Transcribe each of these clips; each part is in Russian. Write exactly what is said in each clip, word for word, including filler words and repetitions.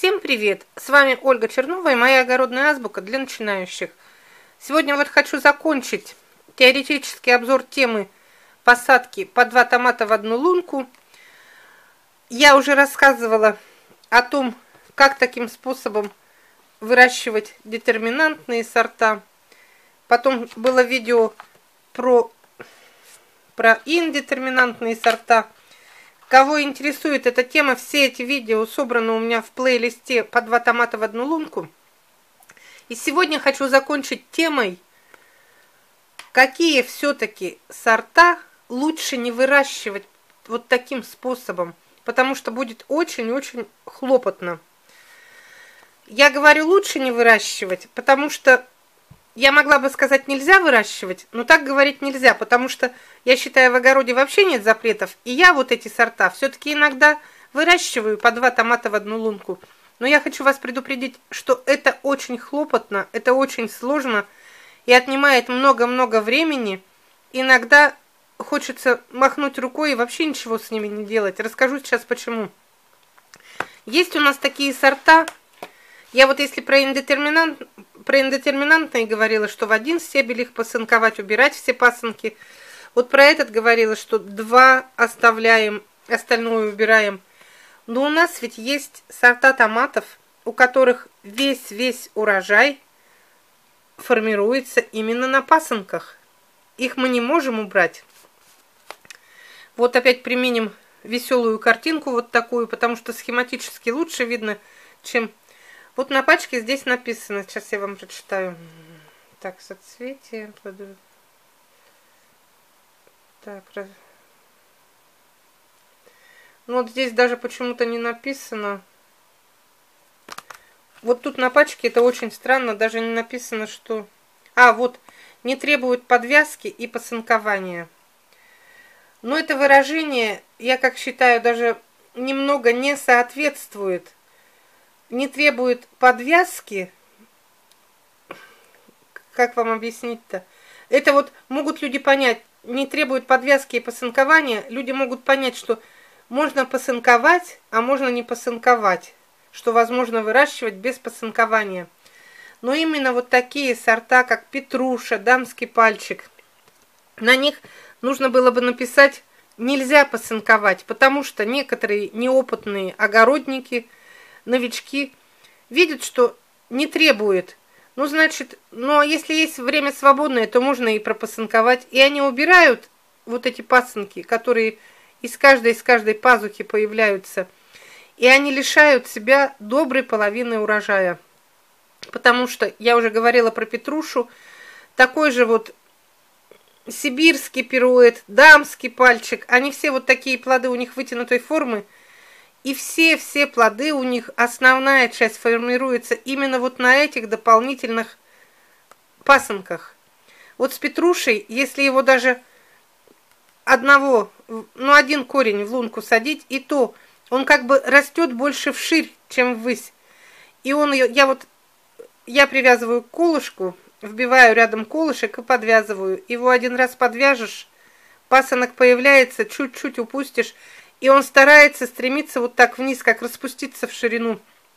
Всем привет! С вами Ольга Чернова и моя огородная азбука для начинающих. Сегодня вот хочу закончить теоретический обзор темы посадки по два томата в одну лунку. Я уже рассказывала о том, как таким способом выращивать детерминантные сорта. Потом было видео про, про индетерминантные сорта. Кого интересует эта тема, все эти видео собраны у меня в плейлисте по два томата в одну лунку. И сегодня хочу закончить темой, какие все-таки сорта лучше не выращивать вот таким способом, потому что будет очень-очень хлопотно. Я говорю лучше не выращивать, потому что я могла бы сказать нельзя выращивать, но так говорить нельзя, потому что я считаю, в огороде вообще нет запретов, и я вот эти сорта все-таки иногда выращиваю по два томата в одну лунку. Но я хочу вас предупредить, что это очень хлопотно, это очень сложно и отнимает много-много времени. Иногда хочется махнуть рукой и вообще ничего с ними не делать. Расскажу сейчас почему. Есть у нас такие сорта. Я вот если про индетерминант, про индетерминантные говорила, что в один стебель их посынковать, убирать все пасынки. Вот про этот говорила, что два оставляем, остальное убираем. Но у нас ведь есть сорта томатов, у которых весь-весь урожай формируется именно на пасынках. Их мы не можем убрать. Вот опять применим веселую картинку вот такую, потому что схематически лучше видно, чем... Вот на пачке здесь написано, сейчас я вам прочитаю. Так, соцветие. Так, раз... Ну вот здесь даже почему-то не написано. Вот тут на пачке это очень странно, даже не написано, что... А, вот, не требует подвязки и посынкования. Но это выражение, я как считаю, даже немного не соответствует. Не требует подвязки, как вам объяснить-то? Это вот могут люди понять, не требует подвязки и посынкования, люди могут понять, что можно посынковать, а можно не посынковать, что возможно выращивать без посынкования. Но именно вот такие сорта, как петруша, дамский пальчик, на них нужно было бы написать «нельзя посынковать», потому что некоторые неопытные огородники, новички видят, что не требует. Ну, значит, ну, а если есть время свободное, то можно и пропасынковать. И они убирают вот эти пасынки, которые из каждой, из каждой пазухи появляются. И они лишают себя доброй половины урожая. Потому что, я уже говорила про петрушу, такой же вот сибирский пируэт, дамский пальчик, они все вот такие плоды у них вытянутой формы. И все-все плоды у них, основная часть формируется именно вот на этих дополнительных пасынках. Вот с петрушей, если его даже одного, ну один корень в лунку садить, и то он как бы растет больше вширь, чем ввысь. И он ее, я вот, я привязываю к колышку, вбиваю рядом колышек и подвязываю. Его один раз подвяжешь, пасынок появляется, чуть-чуть упустишь, и он старается стремиться вот так вниз, как распуститься в ширину.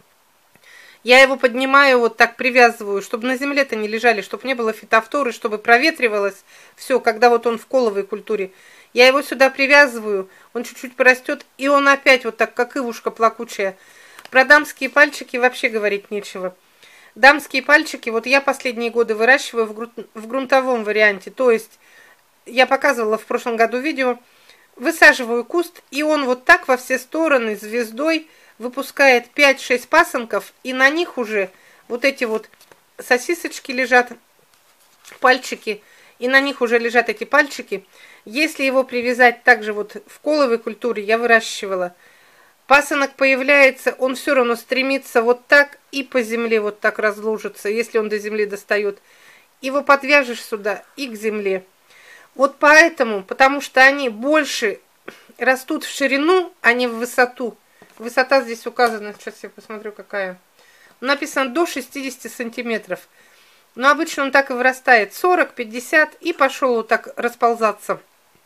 Я его поднимаю, вот так привязываю, чтобы на земле-то не лежали, чтобы не было фитофторы, чтобы проветривалось все, когда вот он в коловой культуре. Я его сюда привязываю, он чуть-чуть порастет, и он опять вот так, как ивушка плакучая. Про дамские пальчики вообще говорить нечего. Дамские пальчики, вот я последние годы выращиваю в, гру... в грунтовом варианте. То есть, я показывала в прошлом году видео, высаживаю куст, и он вот так во все стороны звездой выпускает пять-шесть пасынков, и на них уже вот эти вот сосисочки лежат, пальчики, и на них уже лежат эти пальчики. Если его привязать также вот в коловой культуре, я выращивала, пасынок появляется, он все равно стремится вот так и по земле вот так разложится, если он до земли достает. Его подвяжешь сюда и к земле. Вот поэтому, потому что они больше растут в ширину, а не в высоту. Высота здесь указана, сейчас я посмотрю, какая. Написано до шестидесяти сантиметров. Но обычно он так и вырастает, сорок-пятьдесят, и пошел вот так расползаться.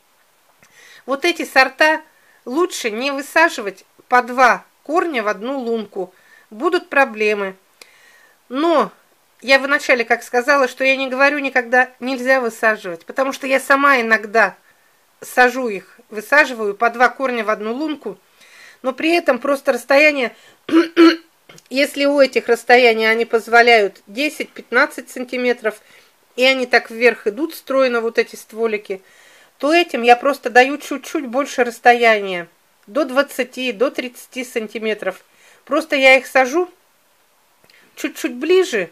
Вот эти сорта лучше не высаживать по два корня в одну лунку. будут проблемы. Но я вначале как сказала, что я не говорю никогда нельзя высаживать, потому что я сама иногда сажу их, высаживаю по два корня в одну лунку, но при этом просто расстояние, если у этих расстояний они позволяют десять-пятнадцать сантиметров, и они так вверх идут стройно, вот эти стволики, то этим я просто даю чуть-чуть больше расстояния, до двадцати, до тридцати сантиметров. Просто я их сажу чуть-чуть ближе,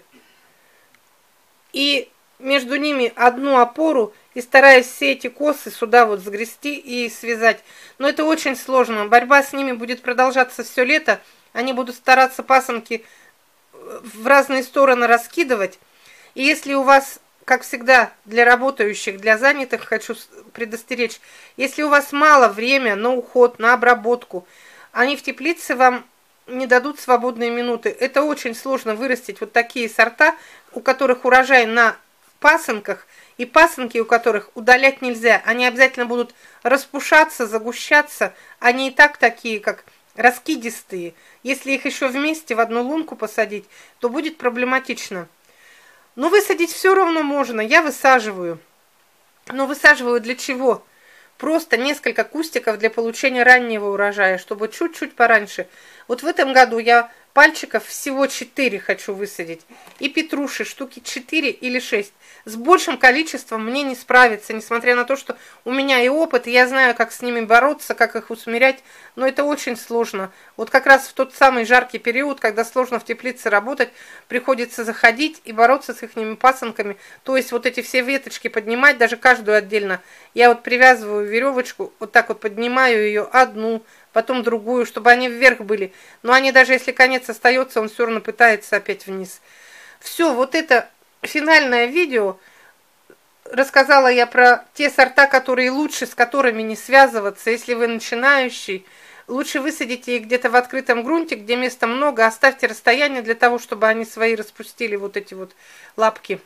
и между ними одну опору, и стараюсь все эти косы сюда вот сгрести и связать. Но это очень сложно. Борьба с ними будет продолжаться все лето. Они будут стараться пасынки в разные стороны раскидывать. И если у вас, как всегда, для работающих, для занятых, хочу предостеречь, если у вас мало времени на уход, на обработку, они в теплице вам не дадут свободные минуты. Это очень сложно вырастить вот такие сорта, у которых урожай на пасынках, и пасынки, у которых удалять нельзя. Они обязательно будут распушаться, загущаться. Они и так такие, как раскидистые. Если их еще вместе в одну лунку посадить, то будет проблематично. Но высадить все равно можно. Я высаживаю. Но высаживаю для чего? Просто несколько кустиков для получения раннего урожая, чтобы чуть-чуть пораньше. Вот в этом году я пальчиков всего четыре хочу высадить. И петруши штуки четыре или шесть. С большим количеством мне не справиться, несмотря на то, что у меня и опыт, и я знаю, как с ними бороться, как их усмирять, но это очень сложно. Вот как раз в тот самый жаркий период, когда сложно в теплице работать, приходится заходить и бороться с ихними пасынками. То есть вот эти все веточки поднимать, даже каждую отдельно. Я вот привязываю веревочку, вот так вот поднимаю ее одну, потом другую, чтобы они вверх были. Но они даже если конец остается, он все равно пытается опять вниз. Все, вот это финальное видео. Рассказала я про те сорта, которые лучше, с которыми не связываться. Если вы начинающий, лучше высадите их где-то в открытом грунте, где места много. Оставьте расстояние для того, чтобы они свои распустили, вот эти вот лапки.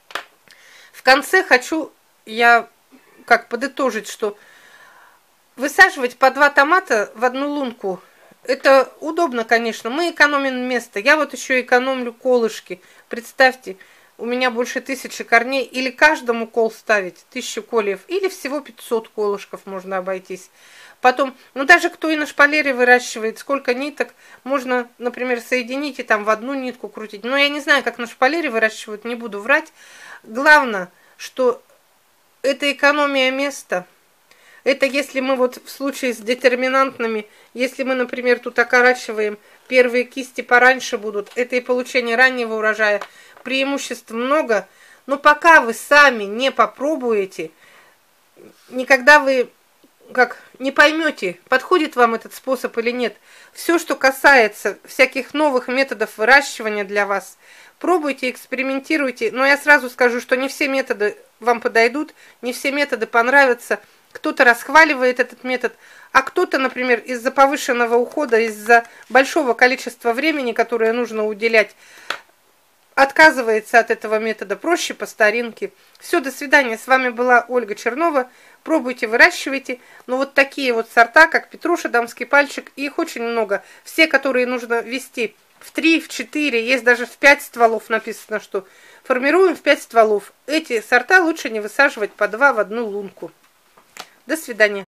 В конце хочу я как подытожить, что высаживать по два томата в одну лунку, это удобно, конечно. Мы экономим место. Я вот еще экономлю колышки. Представьте, у меня больше тысячи корней. Или каждому кол ставить, тысячу кольев, или всего пятьсот колышков можно обойтись. Потом, ну даже кто и на шпалере выращивает, сколько ниток, можно, например, соединить и там в одну нитку крутить. Но я не знаю, как на шпалере выращивают, не буду врать. Главное, что это экономия места. Это если мы вот в случае с детерминантными, если мы, например, тут окорачиваем, первые кисти пораньше будут, это и получение раннего урожая, преимуществ много, но пока вы сами не попробуете, никогда вы как не поймете, подходит вам этот способ или нет. Все, что касается всяких новых методов выращивания для вас, пробуйте, экспериментируйте, но я сразу скажу, что не все методы вам подойдут, не все методы понравятся. Кто-то расхваливает этот метод, а кто-то, например, из-за повышенного ухода, из-за большого количества времени, которое нужно уделять, отказывается от этого метода. Проще по старинке. Все, до свидания. С вами была Ольга Чернова. Пробуйте, выращивайте. Но вот такие вот сорта, как петруша, дамский пальчик, их очень много. Все, которые нужно вести в три, в четыре, есть даже в пять стволов написано, что формируем в пять стволов. Эти сорта лучше не высаживать по два в одну лунку. До свидания.